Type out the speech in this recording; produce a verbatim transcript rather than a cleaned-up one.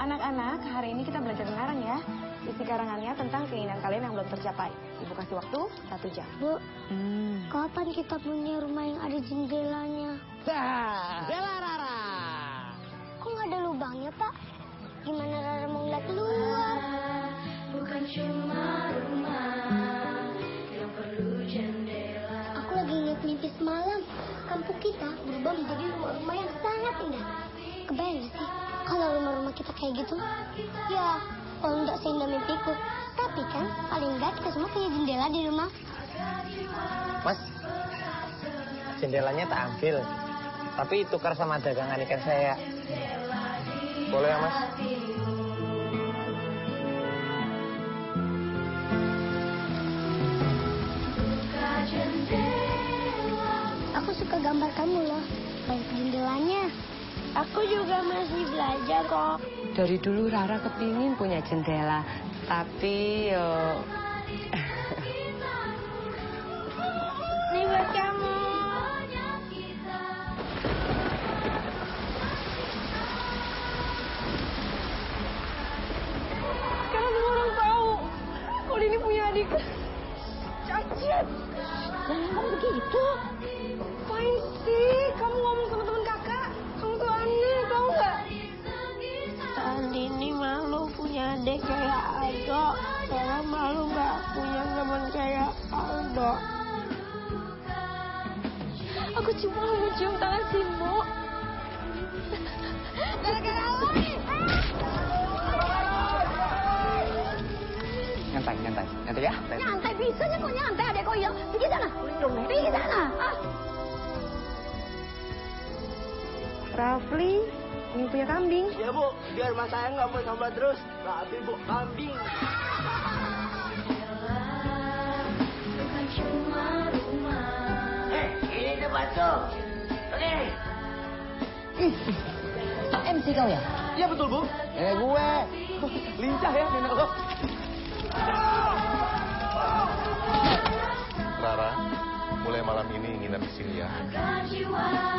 Anak-anak, hari ini kita belajar mengarang ya. Isi karangannya tentang keinginan kalian yang belum tercapai. Ibu kasih waktu satu jam. Bu, Hmm. kapan kita punya rumah yang ada jendelanya? Dah, Bella Rara. Kok nggak ada lubangnya, Pak? Gimana Rara mau ngeliat keluar? Bukan cuma rumah yang perlu jendela. Aku lagi ingat mimpi semalam. Kampung kita berubah menjadi rumah-rumah yang sangat indah. Kebayang gak sih kalau rumah-rumah kita kayak gitu? Ya, kalau nggak seindah mimpiku. Tapi kan paling nggak kita semua punya jendela di rumah. Mas, jendelanya tak ambil. Tapi tukar sama dagangan ikan saya. Boleh ya, Mas? Aku suka gambar kamu loh, banyak jendelanya. Aku juga masih belajar kok. Dari dulu Rara kepingin punya jendela, tapi yo... Ini buat kamu. Sekarang semua orang tahu kalau ini punya adik cacat. Jangan ngomong begitu. Ngapain sih kamu ngomong sama teman kakak? Kamu tuh aneh, tau nggak? Tadi ini malu punya adik kayak Aldo. Sekarang malu nggak punya teman kayak Aldo. Aku cuma mau cium tangan si Mo. Gara-gara lo nih. Nyantai, nyantai. Nyantai ya? Nyantai bisanya kok nyantai adek kok ya. Pergi sana. Pergi sana. Ah. Rafli, ini punya kambing. Ya Bu, biar mas saya nggak mau sama terus. Tapi Bu, kambing. Bukan cuma rumah. Eh, ini tempat tuh. Oke. M C kau ya? Iya betul Bu. Nenek gue. Lincah ya nenek lo. Rara, mulai malam ini nginep di sini ya. Agar jiwa